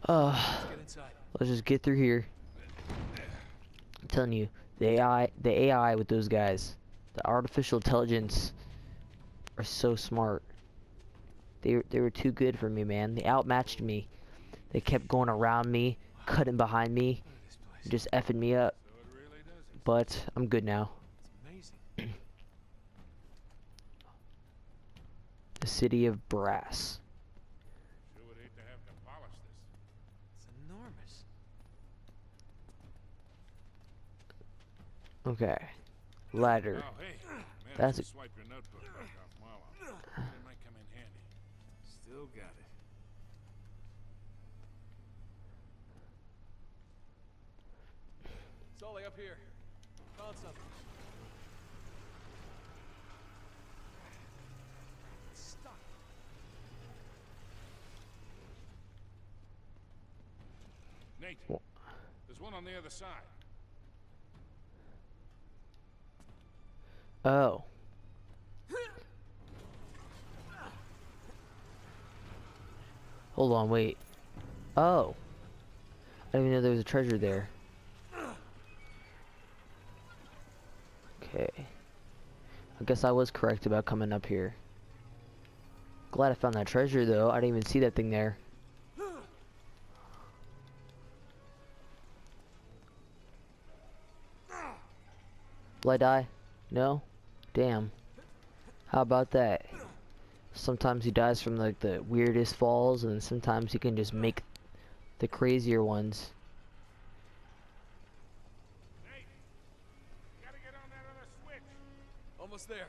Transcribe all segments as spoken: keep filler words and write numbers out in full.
Uh, Let's get inside. let's just get through here. I'm telling you, the A I, the A I with those guys, the artificial intelligence, are so smart. They they were too good for me, man. They outmatched me. They kept going around me, cutting behind me, Look at this place. just effing me up. So it really does exist. But I'm good now. It's amazing. The city of brass. Sure would hate to have to polish this. It's enormous. Okay, ladder. Oh, hey. Man, That's if you a- swipe your notebook back off Marlowe. It might come in handy. Still got it. Sully, up here. Found something. It's stuck. Nate, Wha- there's one on the other side. Oh. Hold on, wait. Oh. I didn't even know there was a treasure there. Okay. I guess I was correct about coming up here. Glad I found that treasure though. I didn't even see that thing there. Will I die? No? Damn. How about that? Sometimes he dies from like the weirdest falls, and sometimes he can just make the crazier ones. Nate, you gotta get on that other switch. Almost there.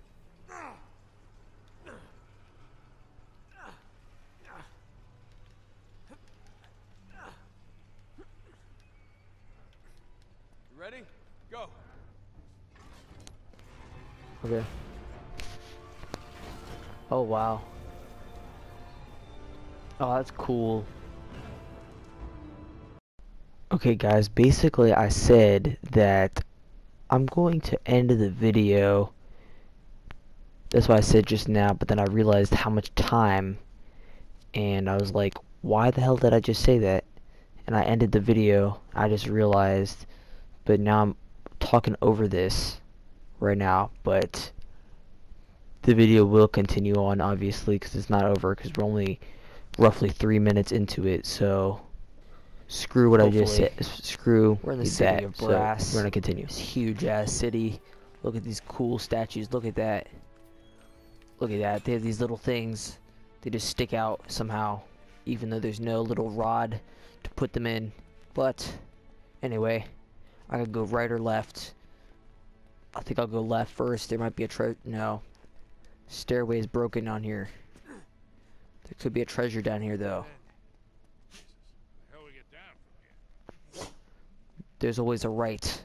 You ready? Go. Okay. Oh wow. Oh, that's cool. Okay guys, basically I said that I'm going to end the video. That's what I said just now, but then I realized how much time, and I was like, why the hell did I just say that? And I ended the video. I just realized, but now I'm talking over this right now, but the video will continue on, obviously, because it's not over, because we're only roughly three minutes into it, so screw what Hopefully. I just said. Screw We're in the that. city of So brass. we're gonna continue. This huge ass city. Look at these cool statues. Look at that. Look at that. They have these little things. They just stick out somehow, even though there's no little rod to put them in. But anyway, I could go right or left. I think I'll go left first. There might be a tre- no. Stairway is broken on here. There could be a treasure down here though. Jesus, the hell we get down from here? There's always a right.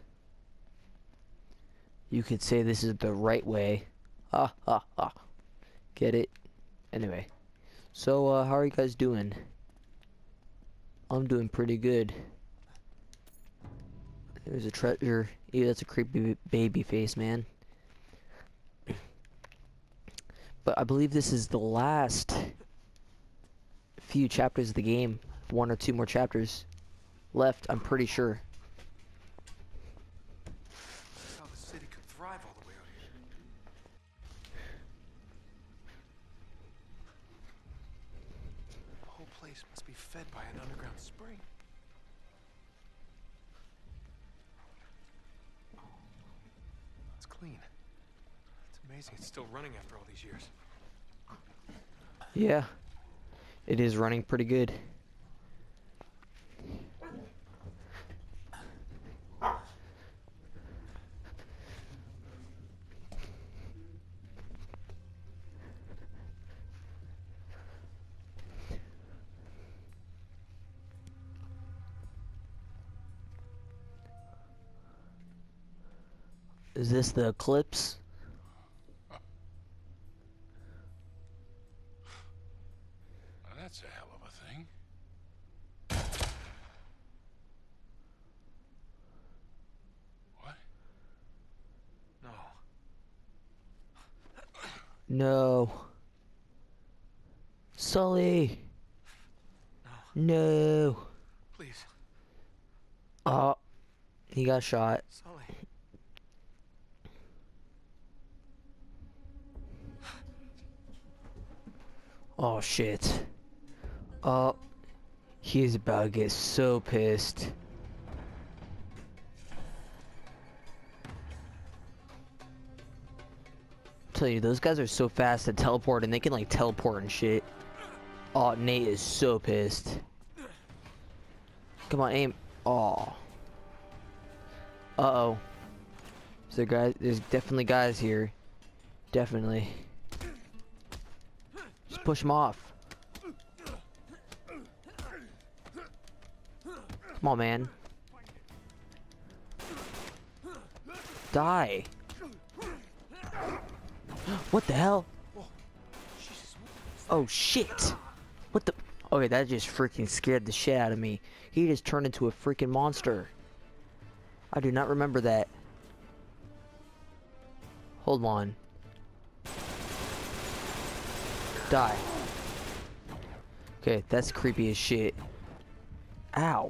You could say this is the right way. Ha ha ha. Get it? Anyway. So, uh, how are you guys doing? I'm doing pretty good. There's a treasure. Ew, that's a creepy baby face, man. But I believe this is the last few chapters of the game. One or two more chapters left, I'm pretty sure. That's how the city could thrive all the way out here. The whole place must be fed by an underground spring. It's clean. It's amazing it's still running after all these years. Yeah. It is running pretty good. Is this the eclipse? Now that's a hell of a thing. What? No. No. Sully! No. No. Please. Oh, he got shot. Sully. Oh shit. Oh, he's about to get so pissed. Tell you, those guys are so fast to teleport, and they can like teleport and shit. Oh, Nate is so pissed. Come on, aim. Oh. Uh oh. Is there guys? There's definitely guys here. Definitely. Just push him off. Come on, man. Die. What the hell? Oh shit. What the? Okay, that just freaking scared the shit out of me. He just turned into a freaking monster. I do not remember that. Hold on. Die. Okay, that's creepy as shit. Ow.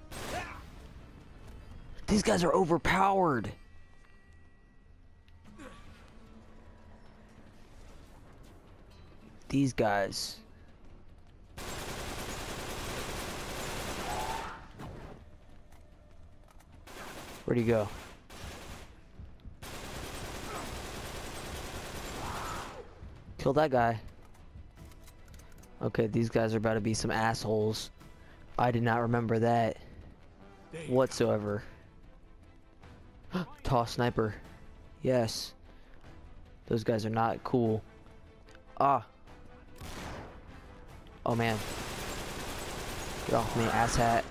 These guys are overpowered. These guys. Where'd he go? Kill that guy. Okay, these guys are about to be some assholes. I did not remember that whatsoever. Toss sniper. Yes. Those guys are not cool. Ah. Oh man. Get off me, asshat.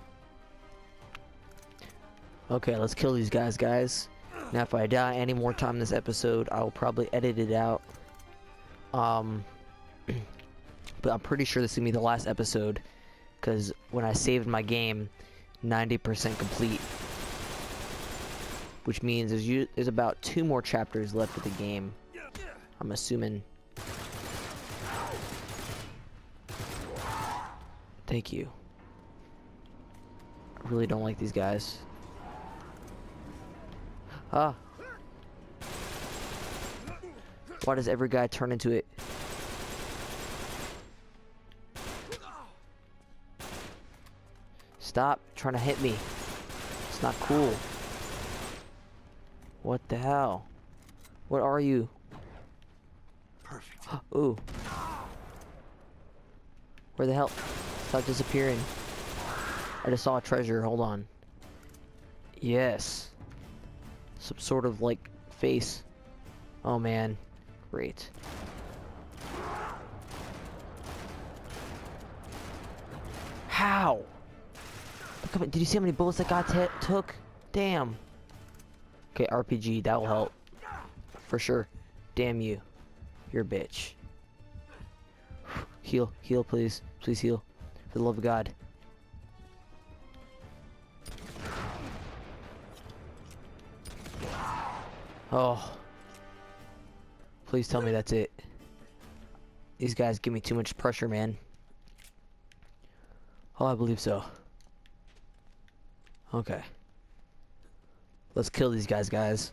Okay, let's kill these guys, guys. Now if I die any more time in this episode, I will probably edit it out. Um, but I'm pretty sure this is going to be the last episode. Because when I saved my game, ninety percent complete. Which means there's, u there's about two more chapters left of the game. I'm assuming. Thank you. I really don't like these guys. Ah. Why does every guy turn into it? Stop trying to hit me. It's not cool. What the hell? What are you? Perfect. Ooh. Where the hell? Stop disappearing. I just saw a treasure. Hold on. Yes. Some sort of like face. Oh man. Great. How? Look at, did you see how many bullets that guy t took? Damn. Okay, R P G, that will help. For sure. Damn you. You're a bitch. Heal, heal please. Please heal. For the love of God. Oh. Please tell me that's it. These guys give me too much pressure, man. Oh, I believe so. Okay. Let's kill these guys, guys.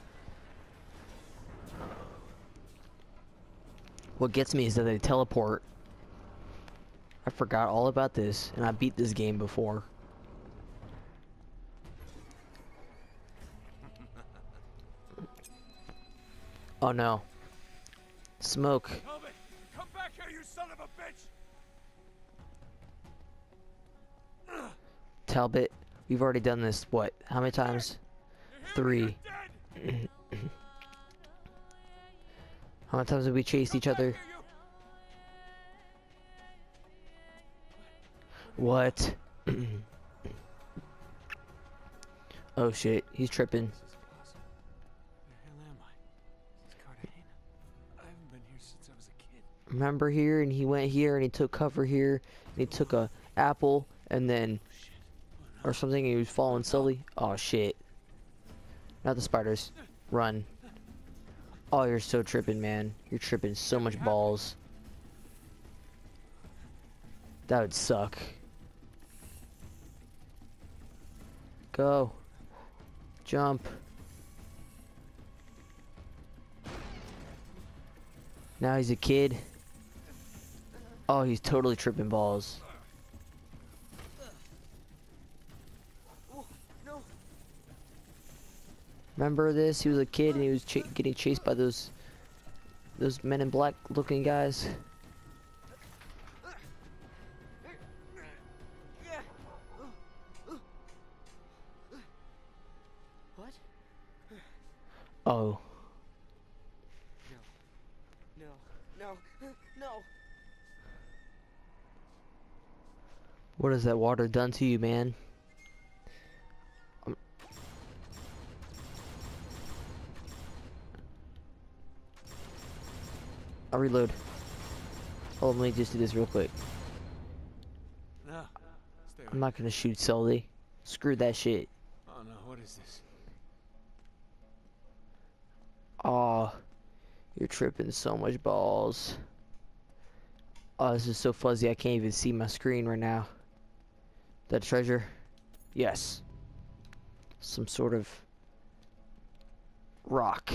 What gets me is that they teleport. I forgot all about this, and I beat this game before. Oh no. Smoke. Talbot, come back here, you son of a bitch! Talbot, we've already done this, what, how many times? Three. How many times have we chased each other? What? Oh shit, he's tripping. This is awesome. Where the hell am I? This is Cartagena. I haven't been here since I was a kid. Remember here, and he went here, and he took cover here, and he took a apple, and then, or something, and he was following Sully. Oh shit. Not the spiders. Run. Oh, you're so tripping, man. You're tripping so much balls. That would suck. Go. Jump. Now he's a kid. Oh, he's totally tripping balls. Remember this? He was a kid and he was ch getting chased by those those men in black looking guys. What? Oh. No. No. No. No. What has that water done to you, man? Um, I'll reload. Hold on, let me just do this real quick. No. Stay I'm away. not gonna shoot Sully. Screw that shit. Oh no, what is this? Aw, you're tripping so much balls. Oh, this is so fuzzy I can't even see my screen right now. That treasure? Yes. Some sort of rock.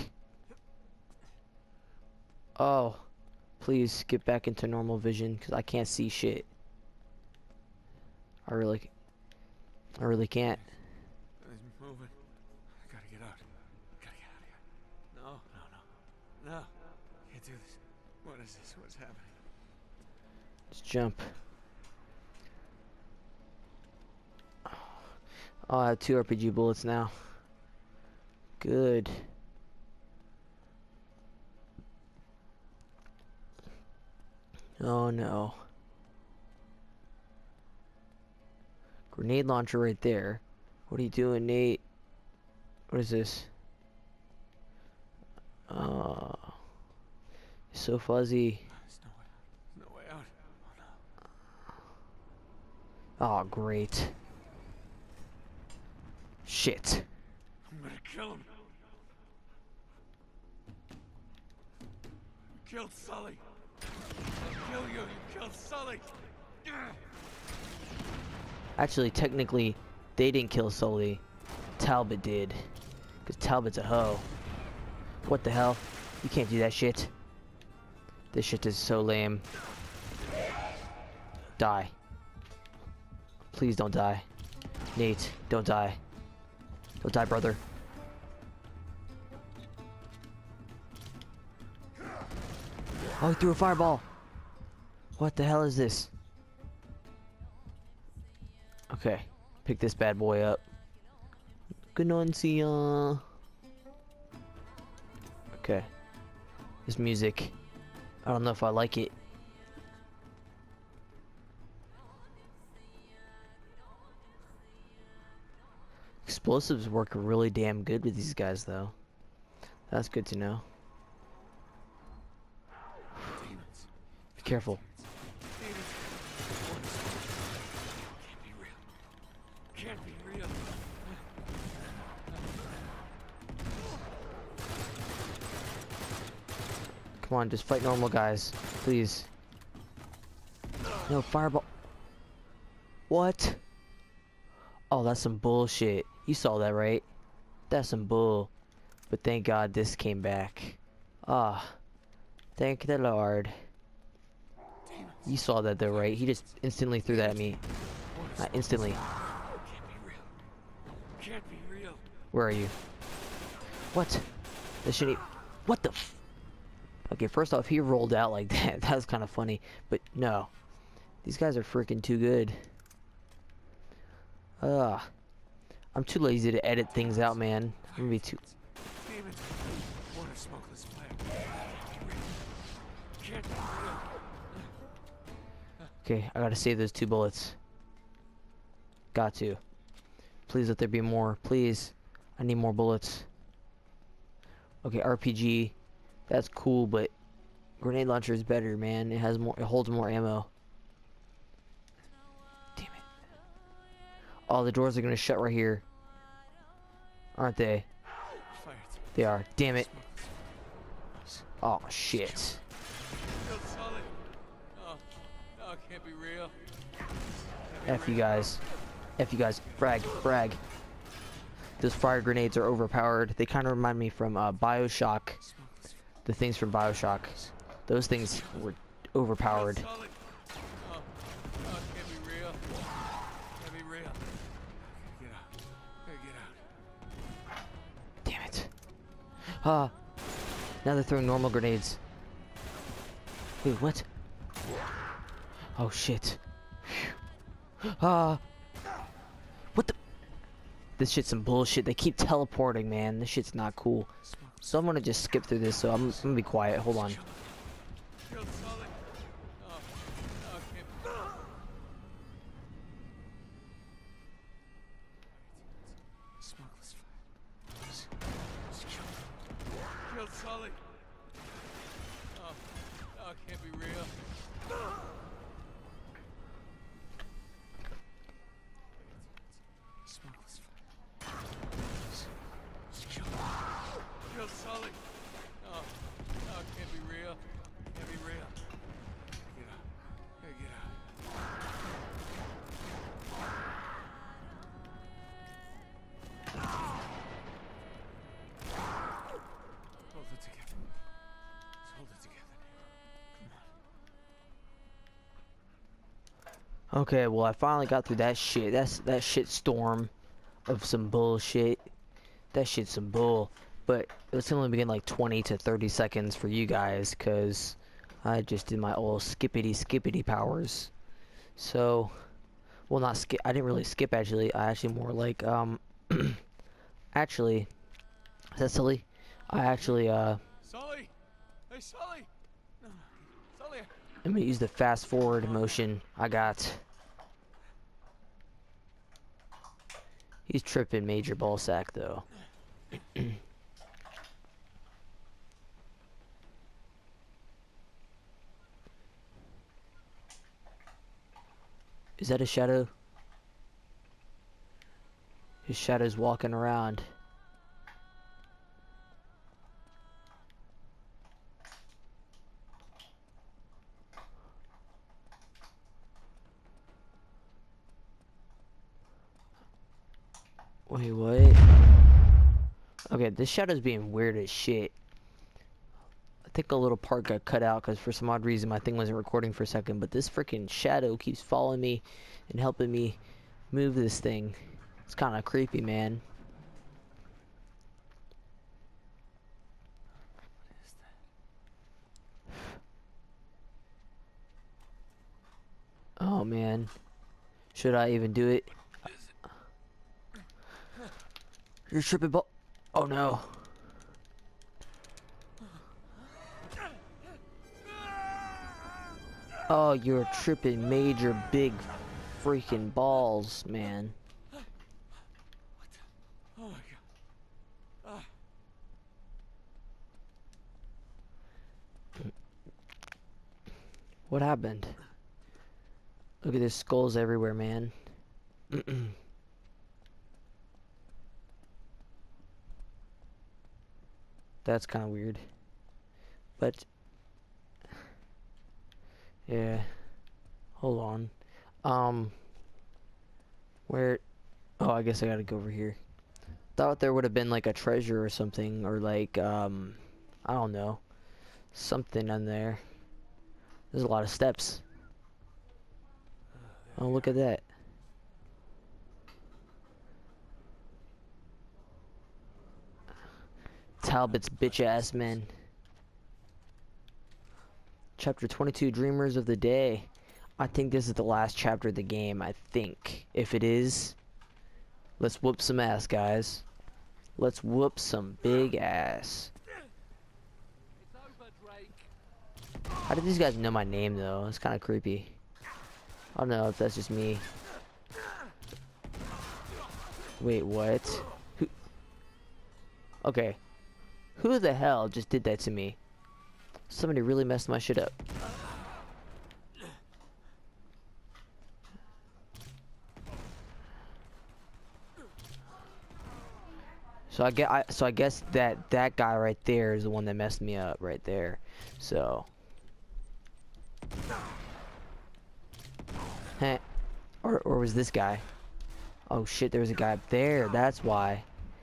Oh, please get back into normal vision because I can't see shit. I really, I really can't. It's moving. I gotta get out. Gotta get out of here. No, no, no. No. Can't do this. What is this? What's happening? Just jump. Oh, I have two R P G bullets now. Good. Oh no. Grenade launcher right there. What are you doing, Nate? What is this? Uh, so fuzzy. There's no way. There's no way out. Oh no. Oh, great. Shit. I'm gonna kill him. You killed Sully. I'll kill you. You killed Sully. Actually, technically, they didn't kill Sully. Talbot did. Because Talbot's a hoe. What the hell? You can't do that shit. This shit is so lame. Die. Please don't die. Nate, don't die. Don't die, brother. Oh, he threw a fireball. What the hell is this? Okay, pick this bad boy up. Good night, see ya. Okay. This music. I don't know if I like it. Explosives work really damn good with these guys, though. That's good to know. Demons. Be careful. Demons. Can't be real. Can't be real. Come on, just fight normal guys, please. No, fireball. What? Oh, that's some bullshit. You saw that, right? That's some bull. But thank God this came back. Ah, thank the Lord. Demons. You saw that though, right? He just instantly threw that at me. Not instantly. Can't be real. Can't be real. Where are you? What? This shouldn't. e- What the? F okay, first off, he rolled out like that. That was kind of funny. But no, these guys are freaking too good. Ugh. I'm too lazy to edit things out, man. I'm gonna be too. Demons. Water smokeless fire. Can't be real. Can't be real. Okay, I gotta save those two bullets. Got to. Please let there be more. Please. I need more bullets. Okay, R P G. That's cool, but grenade launcher is better, man. It has more. It holds more ammo. Damn it. Oh, the doors are gonna shut right here. Aren't they? Fire. They are. Damn it. Oh, shit. Killed Sully. Oh, no, it can't be real. Can't be F you real. guys. F you guys. Frag. Frag. those fire grenades are overpowered. They kind of remind me from uh, Bioshock. The things from Bioshock. Those things were overpowered. Sully. Oh, oh, it can't be real. Can't be real. Get out. Gotta get out. Damn it. Ah. Now they're throwing normal grenades. Wait, what? Oh shit. Ah. What the? This shit's some bullshit. They keep teleporting, man. This shit's not cool. So I'm gonna just skip through this. So I'm, I'm gonna be quiet. Hold on. Killed Sully. Oh, oh, it can't be. Smokeless fire. Just, just killed him. Killed Sully. Oh, oh, it can't be real. Smokeless fire. Just, just killed him. Killed Sully. Oh, oh, it can't be real. Can't be real. Get out. Gotta get out. Hold it together. Let's hold it together. Come on. Okay, well I finally got through that shit. That's that shit storm of some bullshit. That shit's some bull. But it's only been like twenty to thirty seconds for you guys, cause I just did my old skippity skippity powers. So, well not skip. I didn't really skip actually. I actually more like um. actually, is that silly? I actually uh. Sully! Hey, Sully! No, Sully! I'm gonna use the fast forward motion I got. He's tripping major ball sack though. Is that a shadow? His shadow's walking around. Wait, what? Okay, this shadow's being weird as shit. I think a little part got cut out because for some odd reason my thing wasn't recording for a second, but this freaking shadow keeps following me and helping me move this thing. It's kind of creepy, man. What is that? Oh man, should I even do it? You're tripping ball. Oh no. Oh, you're tripping major big freaking balls, man. What the? Oh my god. Ah. What happened? Look at there's skulls everywhere, man. That's kind of weird. But yeah. Hold on. Um where oh, I guess I got to go over here. Thought there would have been like a treasure or something, or like um I don't know. Something in there. There's a lot of steps. Oh, look at that. Talbot's bitch ass men. Chapter twenty-two, Dreamers of the Day. I think this is the last chapter of the game, I think. If it is, let's whoop some ass, guys. Let's whoop some big ass. How did these guys know my name, though? It's kind of creepy. I don't know if that's just me. Wait, what? Who? Okay. Who the hell just did that to me? Somebody really messed my shit up. So I get, I, so I guess that that guy right there is the one that messed me up right there. So, heh. or or was this guy? Oh shit, there was a guy up there. That's why.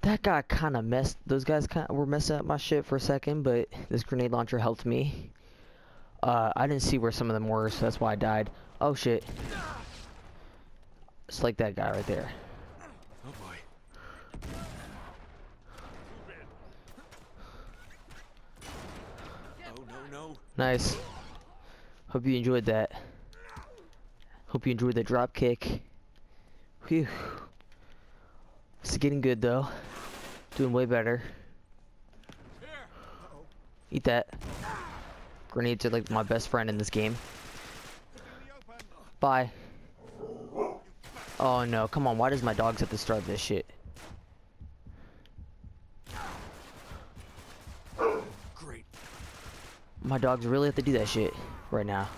That guy kind of messed, those guys kind of were messing up my shit for a second, but this grenade launcher helped me. Uh, I didn't see where some of them were, so that's why I died. Oh shit. It's like that guy right there. Oh boy. Oh no no. Nice. Hope you enjoyed that. Hope you enjoyed the drop kick. Whew. It's getting good though. Doing way better. Here. Eat that. Grenades are like my best friend in this game. Bye. Oh no, come on, why does my dogs have to start this shit? Great. My dogs really have to do that shit right now.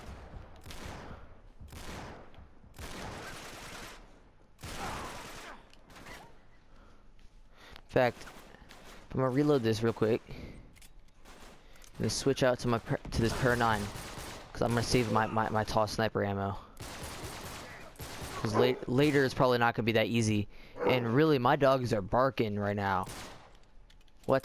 In fact, I'm gonna reload this real quick. I'm gonna switch out to my par to this Para nine, cause I'm gonna save my my, my tall sniper ammo. Cause late, later it's probably not gonna be that easy, and really my dogs are barking right now. What?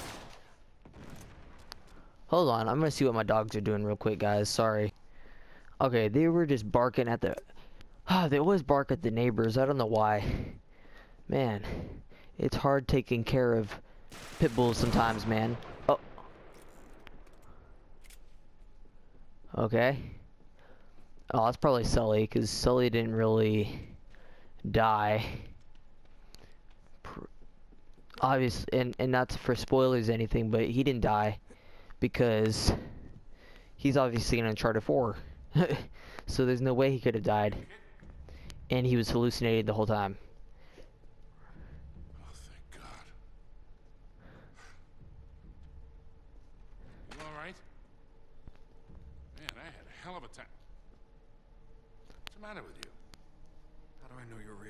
Hold on, I'm gonna see what my dogs are doing real quick, guys. Sorry. Okay, they were just barking at the. Ah, they always bark at the neighbors. I don't know why. Man, it's hard taking care of pit bulls sometimes, man. Oh. Okay. Oh, that's probably Sully, because Sully didn't really die. Obvious, and and not for spoilers or anything, but he didn't die because he's obviously in Uncharted four. So there's no way he could have died, and he was hallucinating the whole time. Oh, thank God. You all right? Man, I had a hell of a time. What's the matter with you? How do I know you're real?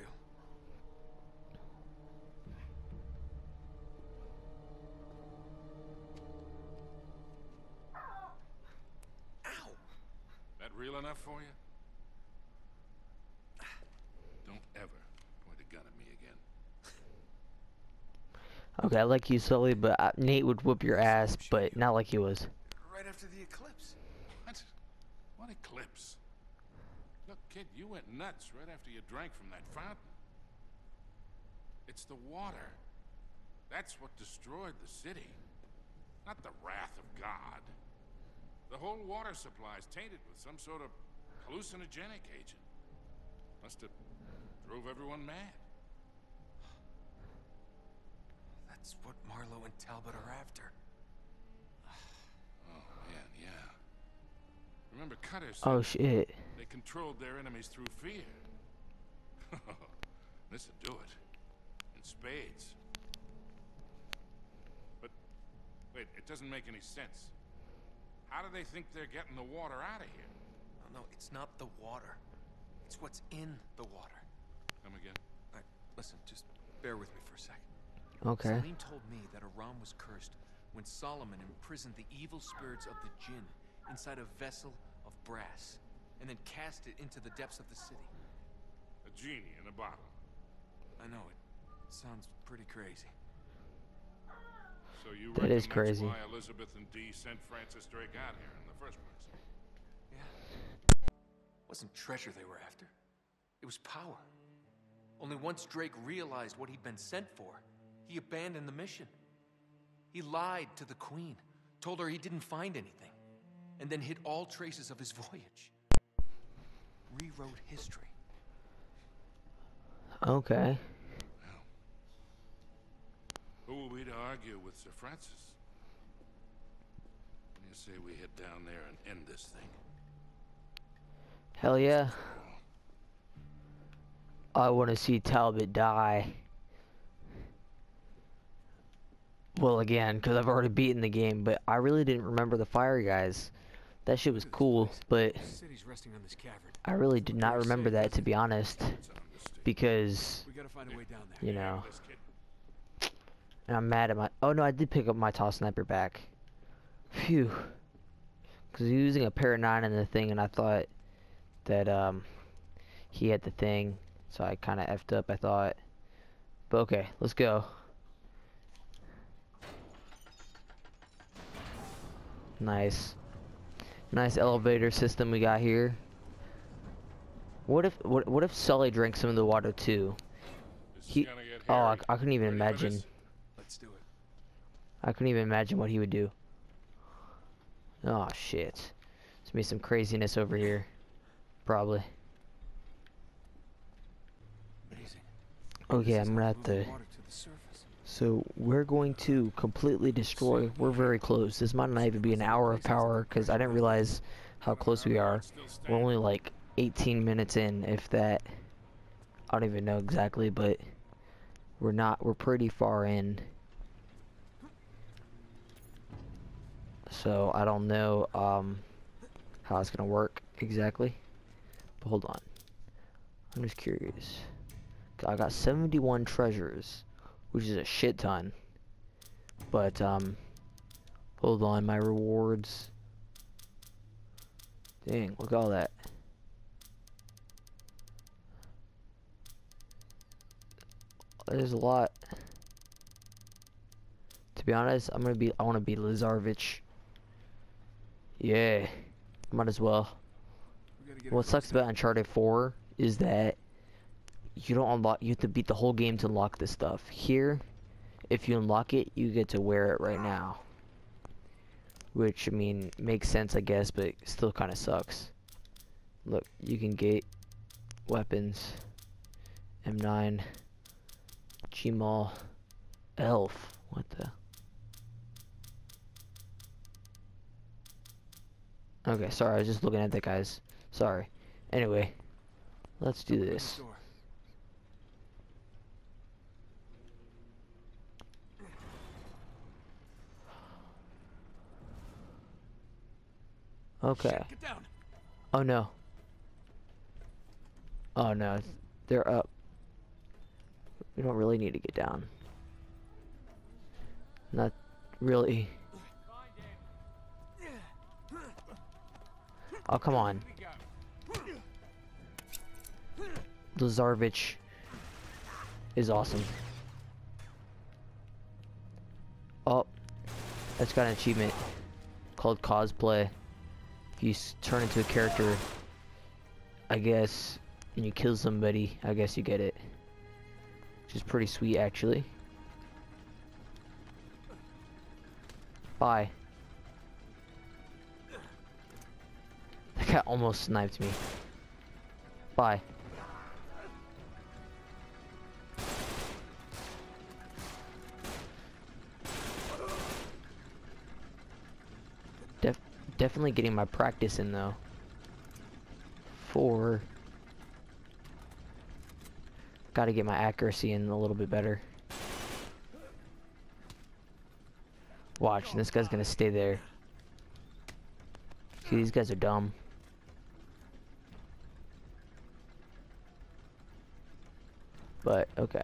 Ow! That real enough for you? Don't ever point a gun at me again. Okay, I like you, Sully, but uh, Nate would whoop your ass, but not like he was. Right after the eclipse. What? What eclipse? Look, kid, you went nuts right after you drank from that fountain. It's the water. That's what destroyed the city. Not the wrath of God. The whole water supply is tainted with some sort of hallucinogenic agent. Must have drove everyone mad. That's what Marlowe and Talbot are after. Oh, man, yeah. Remember Cutter said Oh shit. they controlled their enemies through fear. This'll do it. In spades. But, wait, it doesn't make any sense. How do they think they're getting the water out of here? No, no, it's not the water. It's what's in the water. Come again? All right, listen, just bear with me for a second. Okay. Salim told me that Aram was cursed when Solomon imprisoned the evil spirits of the Jinn inside a vessel of brass, and then cast it into the depths of the city. A genie in a bottle. I know, it sounds pretty crazy. So you That reckon is crazy. that's why Elizabeth and Dee sent Francis Drake out here in the first place? Yeah. It wasn't treasure they were after. It was power. Only once Drake realized what he'd been sent for, he abandoned the mission. He lied to the Queen, told her he didn't find anything, and then hid all traces of his voyage. Rewrote history. Okay. Well, who are we to argue with Sir Francis? What do you say we head down there and end this thing? Hell yeah. I want to see Talbot die. Well, again, because I've already beaten the game, but I really didn't remember the fire guys. That shit was cool, but The city's resting on this cavern. I really did not remember that, to be honest, It's on the stage. because, We gotta find a way down there. you know, This kid. and I'm mad at my, oh no, I did pick up my tall sniper back. Phew. Because he was using a Para nine in the thing, and I thought that, um, he had the thing, so I kind of effed up, I thought. But okay, let's go. Nice. Nice elevator system we got here. What if what what if Sully drank some of the water too? This He is gonna get oh I, hairy. I couldn't even Ready for imagine. this? Let's do it. I couldn't even imagine what he would do. Oh shit. There's be some craziness over here. Probably. Amazing. Okay, This is I'm gonna how have we to. move water to the surface. So we're going to completely destroy. We're very close. This might not even be an hour of power because I didn't realize how close we are. We're only like eighteen minutes in, if that. I don't even know exactly, but we're not. We're pretty far in. So I don't know um, how it's gonna work exactly. But hold on. I'm just curious. I got seventy-one treasures, which is a shit ton. But um, hold on, my rewards. Dang, look at all that. There's a lot. To be honest, I'm gonna be. I want to be Lazarevich. Yeah, might as well. We gotta get What across sucks there. about Uncharted four is that you don't unlock. You have to beat the whole game to unlock this stuff. Here, if you unlock it, you get to wear it right now. Which I mean makes sense, I guess, but still kind of sucks. Look, you can get weapons. M nine. Gmaul. Elf. What the? Okay, sorry, I was just looking at that, guys. Sorry. Anyway, let's do Open the this. door. Okay. Shit, get down. Oh no. Oh no, they're up. We don't really need to get down. Not really. Oh, come on. Lazarevich is awesome. Oh, that's got an achievement called cosplay. If you s turn into a character, I guess, and you kill somebody, I guess you get it. Which is pretty sweet, actually. Bye. That guy almost sniped me. Bye. Def definitely getting my practice in though. For gotta get my accuracy in a little bit better. Watch, this guy's gonna stay there. See, these guys are dumb. But okay.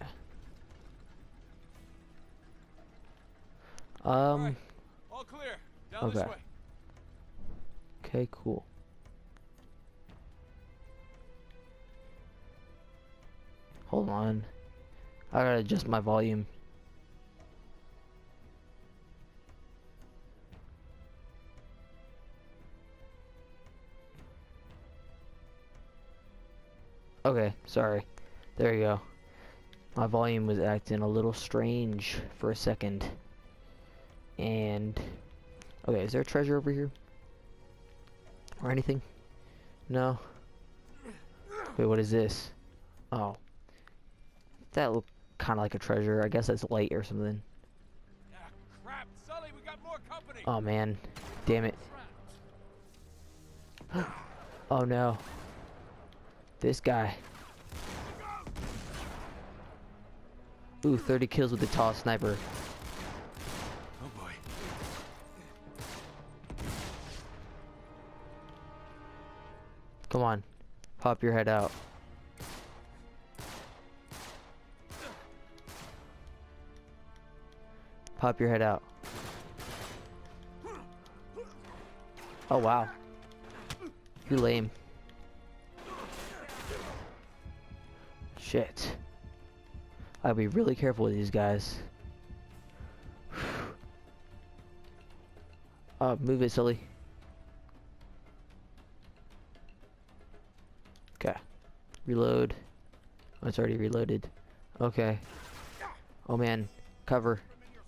Um. All right, all clear. Down this okay. way. Okay, cool. Hold on. I gotta adjust my volume. Okay, sorry. There you go. My volume was acting a little strange for a second. And okay, is there a treasure over here? Or anything? No. Wait, what is this? Oh. That looked kind of like a treasure. I guess that's light or something. Ah, crap. Sully, we got more company. Oh man. Damn it. Oh no. This guy. Ooh, thirty kills with the tall sniper. Oh boy. Come on. Pop your head out. Pop your head out. Oh wow. You're lame. Shit. I'll be really careful with these guys. Uh, move it, Sully. Okay. Reload. Oh, it's already reloaded. Okay. Oh man, cover.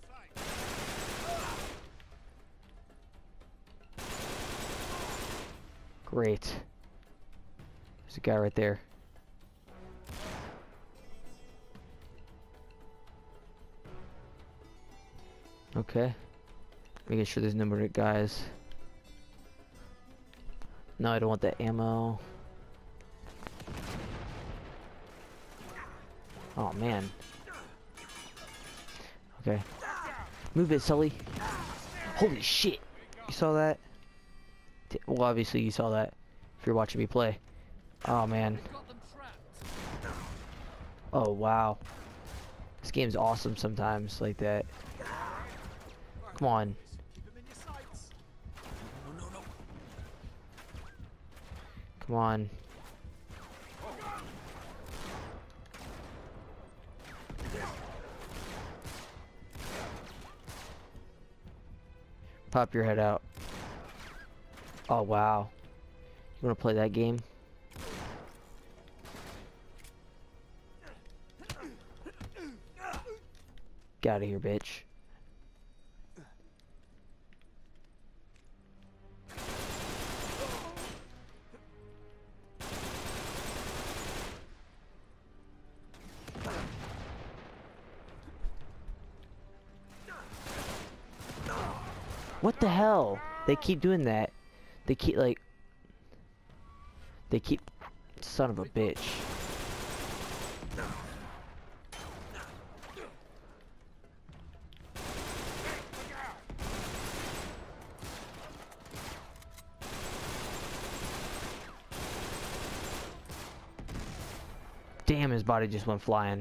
Great. There's a guy right there. Okay. Making sure there's no more guys. No, I don't want that ammo. Oh man. Okay. Move it, Sully. Holy shit. You saw that? T- Well, obviously you saw that if you're watching me play. Oh man. Oh wow. This game's awesome sometimes like that. Come on. Come on. Pop your head out. Oh wow. You wanna play that game? Get out of here, bitch. What the hell? They keep doing that. They keep like They keep son of a bitch. Damn, his body just went flying.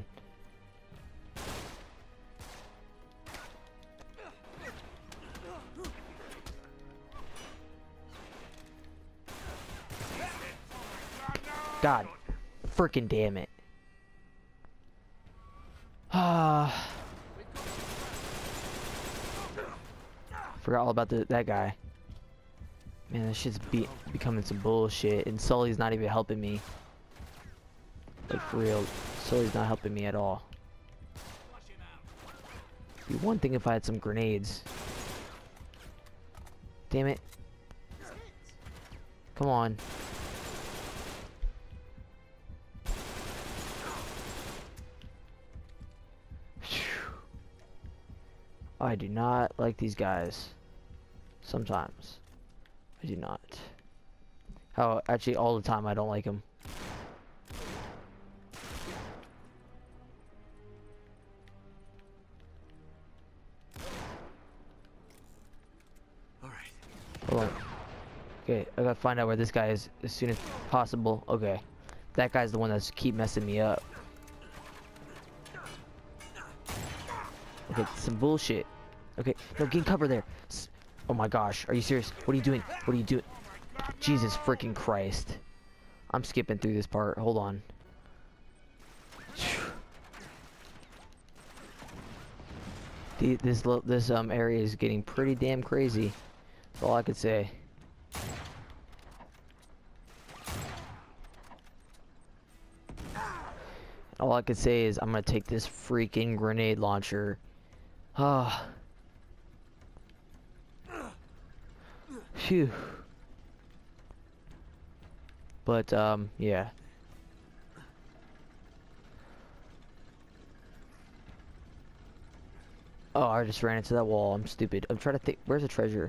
God, freaking damn it. Ah. Forgot all about the, that guy. Man, this shit's be becoming some bullshit, and Sully's not even helping me. Like, for real, Sully's not helping me at all. It'd be one thing if I had some grenades. Damn it. Come on. I do not like these guys. Sometimes. I do not. How, actually, all the time I don't like them. Alright. Hold on. Okay, I gotta find out where this guy is as soon as possible. Okay. That guy's the one that's keep messing me up. Okay, some bullshit. Okay, no, get in cover there. S oh my gosh, are you serious? What are you doing? What are you doing? Jesus freaking Christ. I'm skipping through this part. Hold on. The, this lo- this um area is getting pretty damn crazy. That's all I could say. All I could say is I'm gonna take this freaking grenade launcher. Ah. Phew. But um yeah. Oh, I just ran into that wall. I'm stupid. I'm trying to think. Where's the treasure?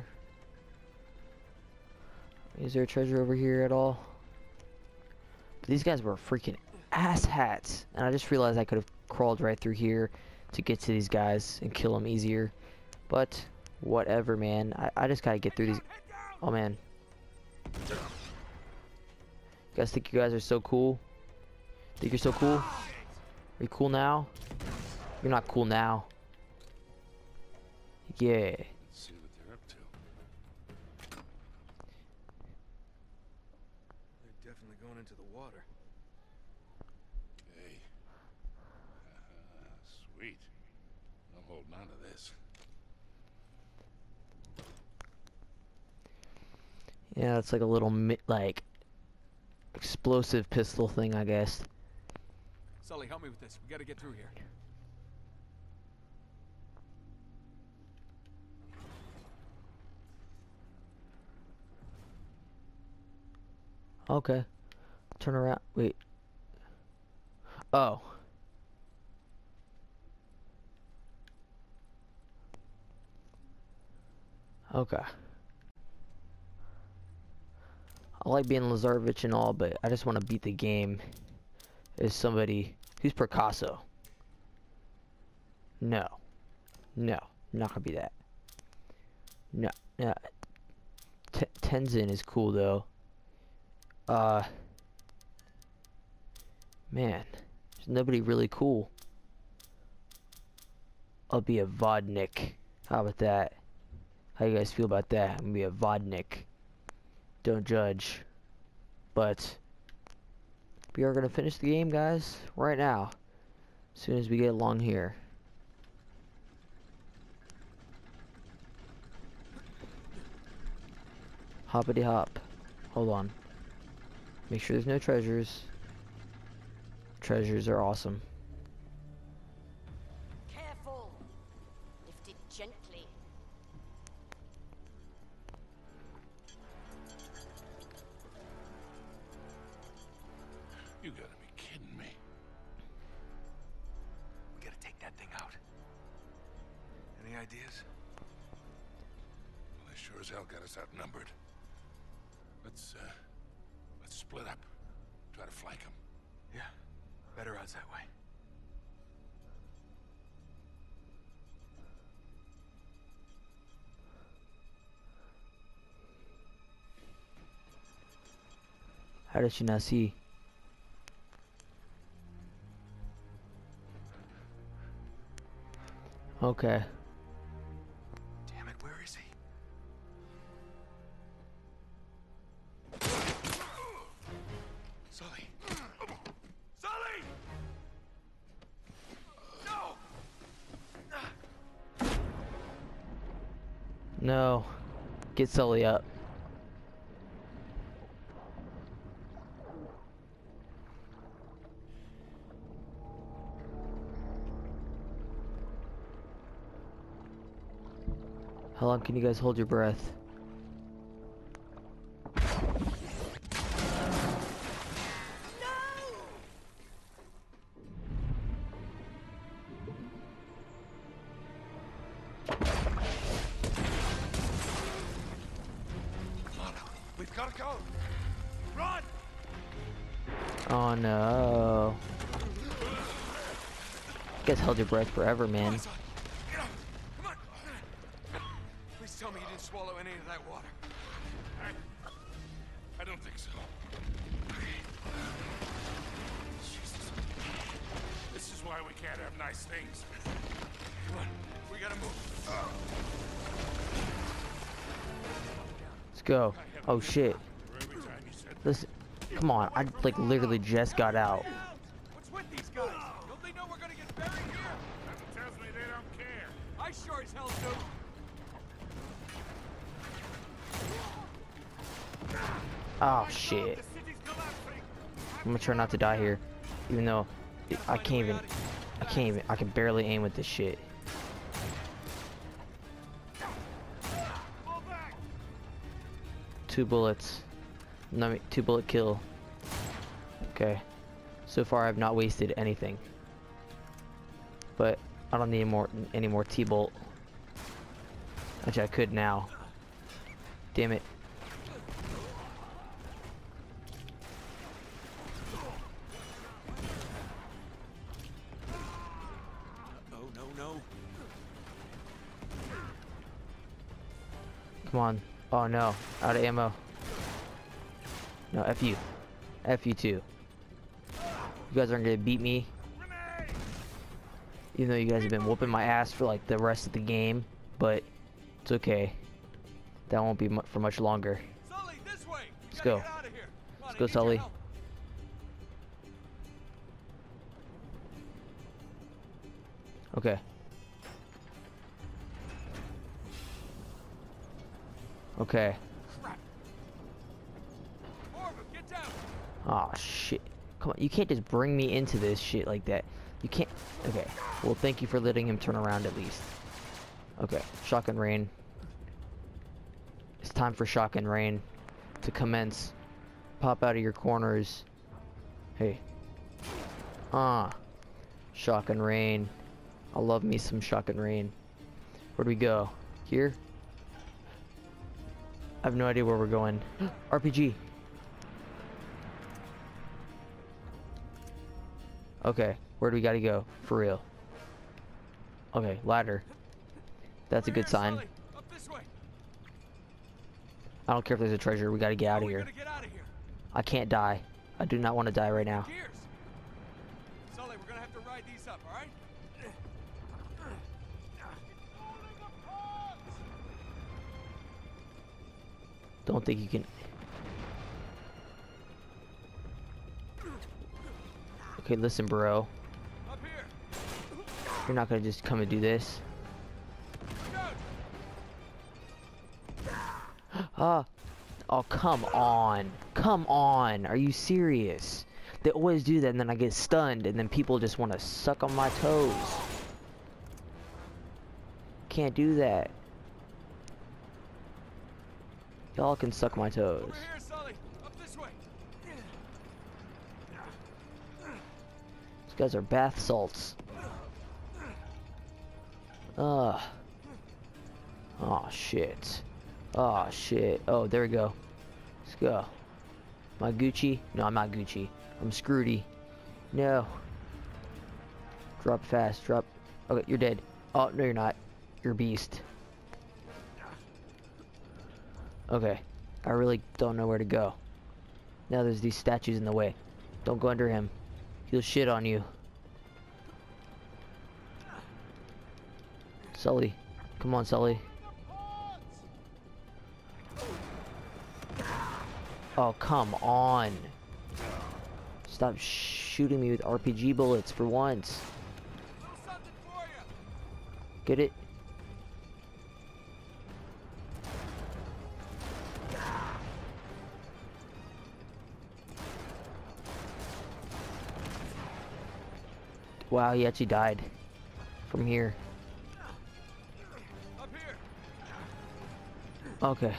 Is there a treasure over here at all? But these guys were freaking ass hats, and I just realized I could have crawled right through here to get to these guys and kill them easier. But whatever, man. I, I just gotta get through these. Oh man. You guys think you guys are so cool? Think you're so cool? Are you cool now? You're not cool now. Yeah. Let's see what they're up to. They're definitely going into the water. Hey. Uh, sweet. I'm holding on to this. Yeah, it's like a little mi like explosive pistol thing, I guess. Sully, help me with this. We gotta get through here. Okay. Turn around. Wait. Oh. Okay. I like being Lazarevich and all, but I just want to beat the game as somebody who's Picasso. No. No. Not gonna be that. No. No. T Tenzin is cool though. Uh. Man. There's nobody really cool. I'll be a Vodnik. How about that? How you guys feel about that? I'm gonna be a Vodnik. Don't judge. But we are gonna finish the game, guys, right now. As soon as we get along here. Hoppity hop. Hold on. Make sure there's no treasures. Treasures are awesome. Careful. Lift it gently. You gotta be kidding me. We gotta take that thing out. Any ideas? Well, they sure as hell got us outnumbered. Let's, uh, let's split up. Try to flank them. Yeah. Better odds that way. How did she not see? Okay. Damn it, where is he? Sully! Sully! No! No. Get Sully up. How long can you guys hold your breath? We've gotta go! Run! Oh no. You guys held your breath forever, man. Get up! Come on! Please tell me you didn't swallow any of that water. I, I don't think so. Jesus. This is why we can't have nice things. Come on, we gotta move. Let's go. Oh shit. For every time you said Listen. Come on. I like literally just got out. What's with these guys? Don't they know we're gonna get buried here? that tells me they don't care. I sure as hell do. Oh shit. I'm gonna try not to die here, even though I can't even. I can't even. I can barely aim with this shit. Two bullets. No, two bullet kill. Okay. So far, I've not wasted anything. But I don't need more any more T-bolt. Which I could now. Damn it. Oh, no, no. Come on. Oh no. Out of ammo. No, F you. F you too. You guys aren't gonna beat me. Even though you guys have been whooping my ass for like the rest of the game. But it's okay. That won't be mu for much longer. Sully, this way. Let's go. Get out of here. Come on, Let's I go, need your Sully. help. Okay. Okay. Crap. Oh shit. Come on, you can't just bring me into this shit like that. You can't. Okay. Well, thank you for letting him turn around at least. Okay. Shotgun rain. It's time for shotgun rain to commence. Pop out of your corners. Hey. Ah. Shotgun rain. I love me some shotgun rain. Where do we go? Here? I have no idea where we're going. R P G. Okay, where do we gotta go? For real. Okay, ladder. That's a good sign. Up this way. I don't care if there's a treasure, we gotta get out of We here. gotta get out of here. I can't die. I do not want to die right now. Gears. Sully, we're gonna have to ride these up, all right? Don't think you can. Okay, listen, bro. Up here. You're not gonna just come and do this. Ah. Oh, come on. Come on. Are you serious? They always do that and then I get stunned and then people just want to suck on my toes. Can't do that. Y'all can suck my toes. Over here, Sully. Up this way. These guys are bath salts. Ugh. Oh, shit. Oh, shit. Oh, there we go. Let's go. Am I Gucci? No, I'm not Gucci. I'm Scrooty. No. Drop fast. Drop. Okay, you're dead. Oh, no, you're not. You're a beast. Okay. I really don't know where to go. Now there's these statues in the way. Don't go under him. He'll shit on you. Sully. Come on, Sully. Oh, come on. Stop shooting me with R P G bullets for once. Get it? Wow, he actually died from here. Up here. Okay.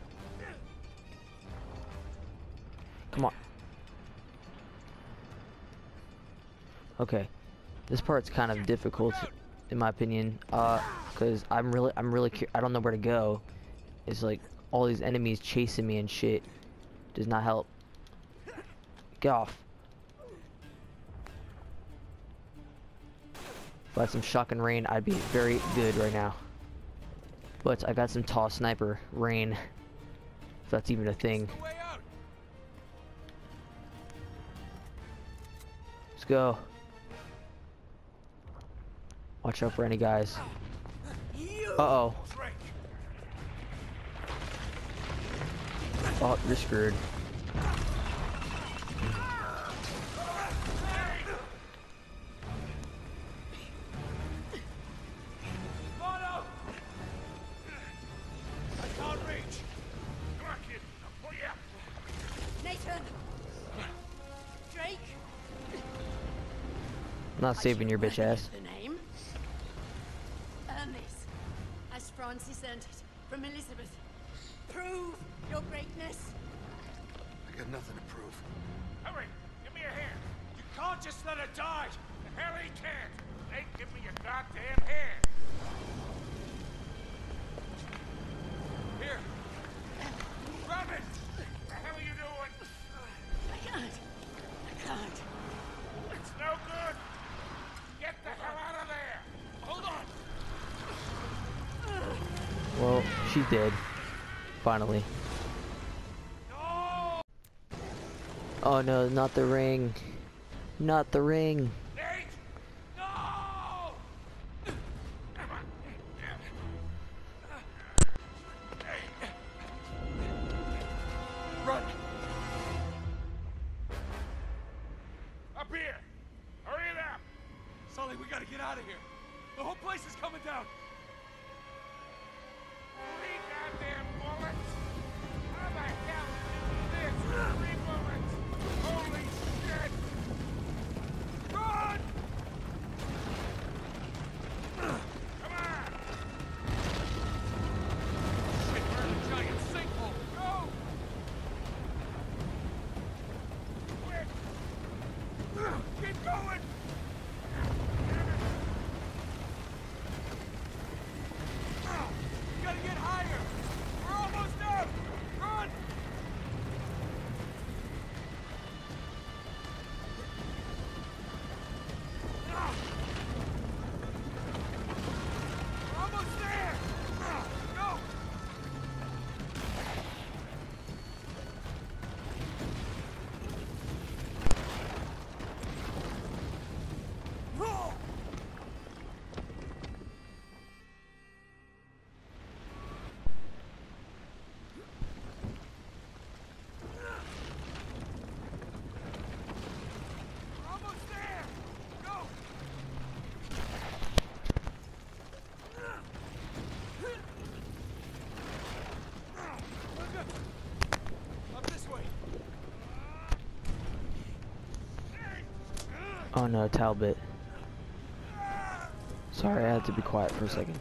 Come on. Okay. This part's kind of difficult, in my opinion, uh, because I'm really, I'm really, cu I don't know where to go. It's like all these enemies chasing me and shit. Does not help. Get off. If I had some shotgun rain, I'd be very good right now. But I got some tall sniper rain, if that's even a thing. Let's go. Watch out for any guys. Uh-oh. Oh, you're screwed. Nathan! Drake! I'm not saving your bitch ass. The name? Hermes. As Francis earned it from Elizabeth. Prove your greatness. I got nothing to prove. Hurry! Give me a hand! You can't just let her die! The hell he can't! Hey, give me your goddamn hand! Here. Grab it! What the hell are you doing? I can't. I can't. It's no good! Get the hell out of there! Hold on. Well, she's dead. Finally. No! Oh no, not the ring. Not the ring. Nate! No! Run. Up here! Hurry it up! Sully, we gotta get out of here. The whole place is coming down. Three goddamn bullets? How the hell did you do this? Three bullets! Holy Keep going! Gotta get higher! We're almost up! Run! We're almost there! Go! We're almost there! Go! Up this way! Oh no, Talbot. Sorry, I had to be quiet for a second.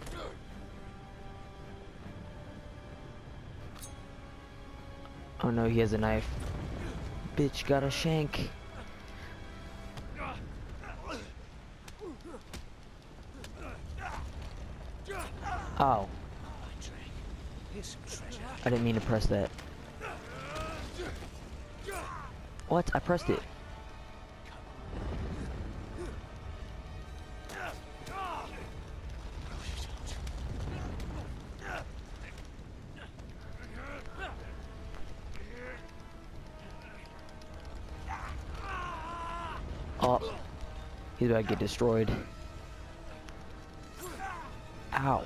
Oh no, he has a knife. Bitch got a shank. Oh. Here's some treasure. I didn't mean to press that. What? I pressed it. Oh. He's about to get destroyed. Ow.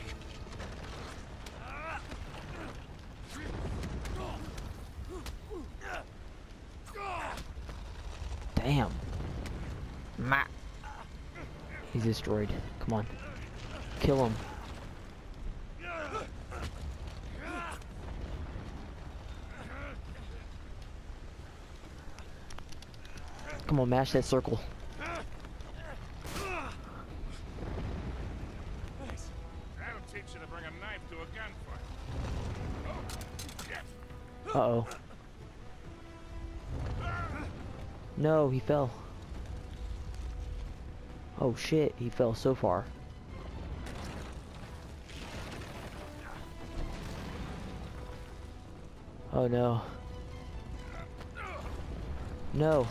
Damn. Ma. He's destroyed. Come on. Kill him. Come on, mash that circle. Nice. That'll teach you to bring a knife to a gunfight. Oh, shit. Uh-oh. No, he fell. Oh shit, he fell so far. Oh no. No.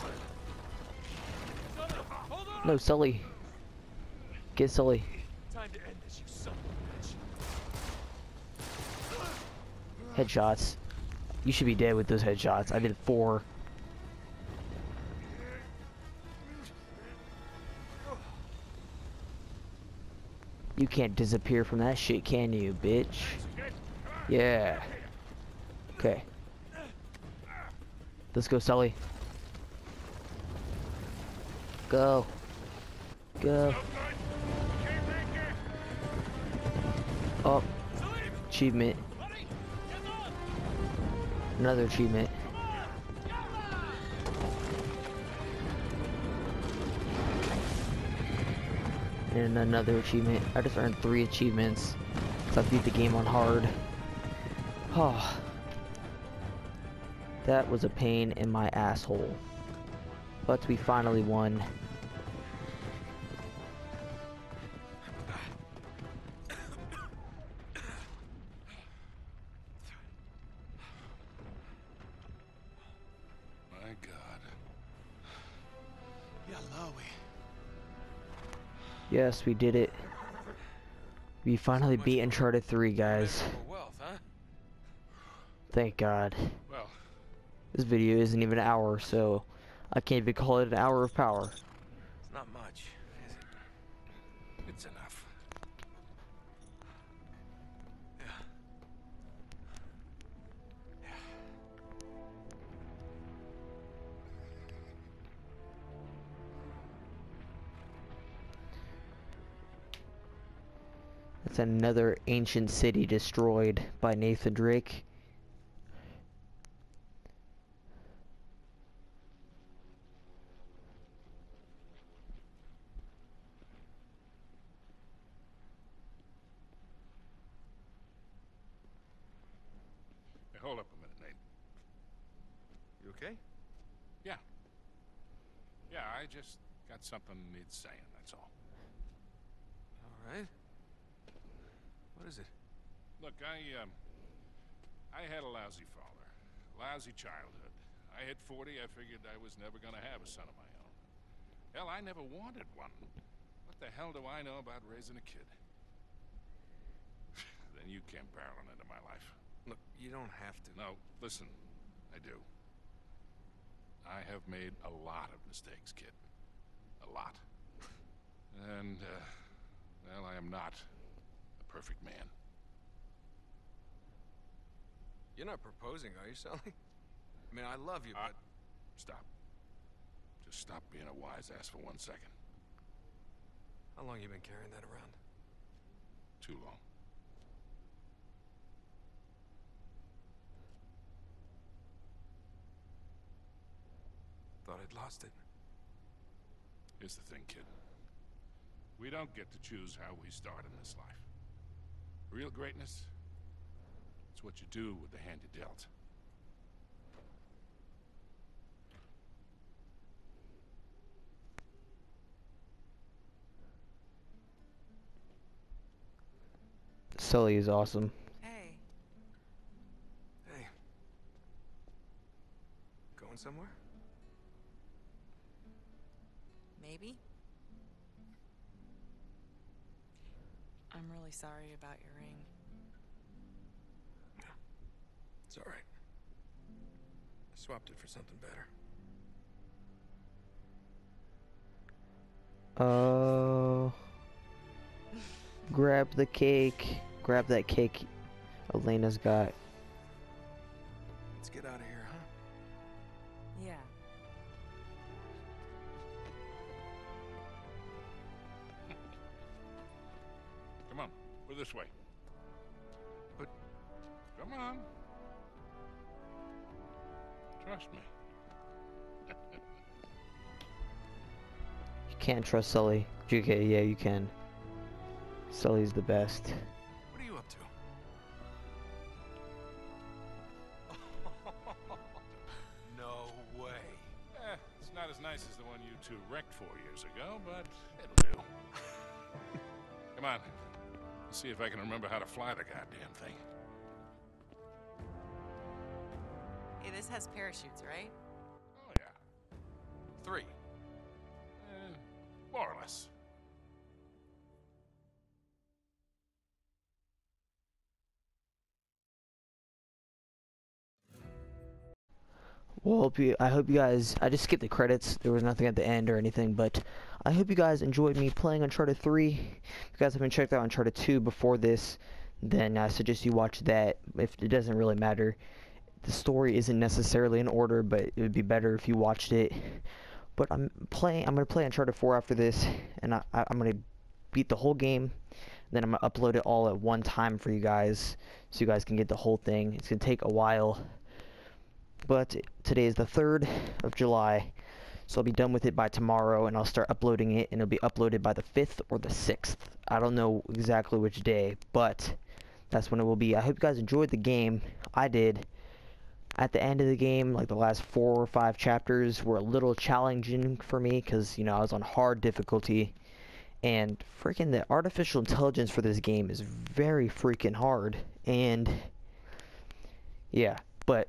Hold on! No, Sully. Get Sully. Time to end this, you son of a bitch. Headshots. You should be dead with those headshots. I did four. You can't disappear from that shit, can you, bitch? Yeah. Okay. Let's go, Sully. Go. Go. Oh. Achievement. Another achievement. And another achievement. I just earned three achievements because I beat the game on hard. Oh. That was a pain in my asshole. But we finally won. My God. Yalawi. Yes, we did it. We finally beat Uncharted three, guys. For wealth, huh? Thank God. Well, This video isn't even an hour, so I can't even call it an hour of power. It's not much, is it? it's enough. Yeah. Yeah. It's another ancient city destroyed by Nathan Drake. Hey, hold up a minute, Nate. You okay? Yeah. Yeah, I just got something needs saying, that's all. All right. What is it? Look, I, um... I had a lousy father. Lousy childhood. I hit forty, I figured I was never gonna have a son of my own. Hell, I never wanted one. What the hell do I know about raising a kid? Then you came barreling into my life. Look, you don't have to. No, listen, I do. I have made a lot of mistakes, kid. A lot. And, uh, well, I am not a perfect man. You're not proposing, are you, Sully? I mean, I love you, Uh, but... stop. Just stop being a wise ass for one second. How long you been carrying that around? Too long. Thought I'd lost it. Here's the thing, kid. We don't get to choose how we start in this life. Real greatness, it's what you do with the hand you dealt. Sully is awesome. Hey, Hey. Going somewhere? maybe? I'm really sorry about your ring. It's all right. I swapped it for something better. Uh, grab the cake. Grab that cake Elena's got. Let's get out of here, huh? Yeah. Come on, we're this way. But... Come on. Trust me. You can't trust Sully. G K, yeah, you can. Sully's the best. What are you up to? No way. Eh, it's not as nice as the one you two wrecked four years ago, but it'll do. Come on. Let's see if I can remember how to fly the goddamn thing. Hey, this has parachutes, right? Oh, yeah. Three. Eh, more or less. Well, hope you, I hope you guys, I just skipped the credits, there was nothing at the end or anything, but I hope you guys enjoyed me playing Uncharted three. If you guys haven't checked out Uncharted two before this, then I suggest you watch that. If it doesn't really matter, the story isn't necessarily in order, but it would be better if you watched it. But I'm playing, I'm going to play Uncharted four after this, and I, I, I'm going to beat the whole game, then I'm going to upload it all at one time for you guys, so you guys can get the whole thing. It's going to take a while. But today is the third of July, so I'll be done with it by tomorrow, and I'll start uploading it, and it'll be uploaded by the fifth or the sixth. I don't know exactly which day, but that's when it will be. I hope you guys enjoyed the game. I did. At the end of the game, like the last four or five chapters were a little challenging for me, because, you know, I was on hard difficulty, and freaking the artificial intelligence for this game is very freaking hard, and yeah, but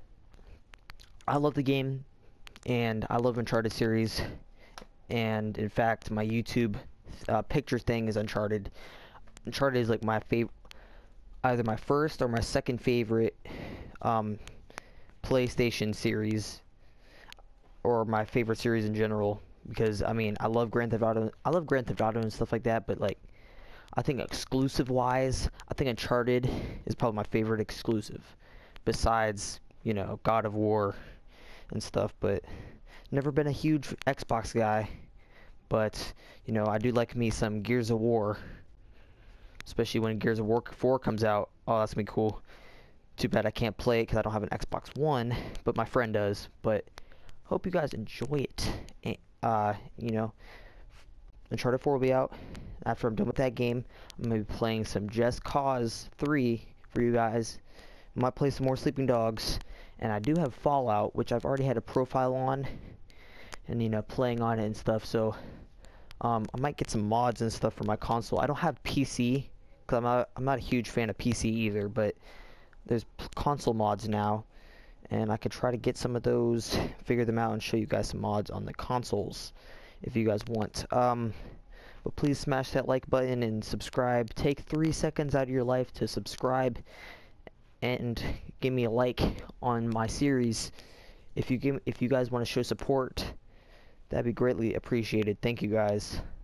I love the game, and I love Uncharted series, and in fact, my YouTube uh, picture thing is Uncharted. Uncharted is like my favorite, either my first or my second favorite um, PlayStation series, or my favorite series in general, because, I mean, I love Grand Theft Auto, I love Grand Theft Auto and stuff like that, but, like, I think exclusive-wise, I think Uncharted is probably my favorite exclusive, besides, you know, God of War and stuff, but never been a huge Xbox guy, but, you know, I do like me some Gears of War, especially when Gears of War four comes out. Oh, that's gonna be cool. Too bad I can't play it because I don't have an Xbox One, but my friend does. But hope you guys enjoy it. And, uh, you know, Uncharted four will be out. After I'm done with that game, I'm gonna be playing some Just Cause three for you guys. Might play some more Sleeping Dogs. And I do have Fallout, which I've already had a profile on. and you know, playing on it and stuff. So um, I might get some mods and stuff for my console. I don't have P C because I'm not I'm not a huge fan of P C either, but there's console mods now, and I could try to get some of those, figure them out, and show you guys some mods on the consoles if you guys want. Um, but please smash that like button and subscribe. Take three seconds out of your life to subscribe and give me a like on my series. If you give, if you guys want to show support, that'd be greatly appreciated. Thank you guys.